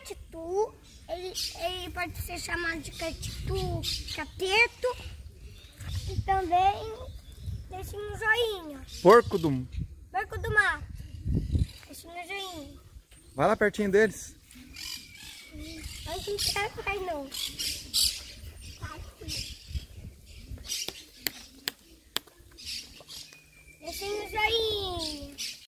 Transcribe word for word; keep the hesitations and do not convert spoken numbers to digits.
catitu, ele, ele pode ser chamado de catitu cateto. E também deixa no joinha. Porco do... Porco do mato. Deixa no joinha. Vai lá pertinho deles. Não se vai não.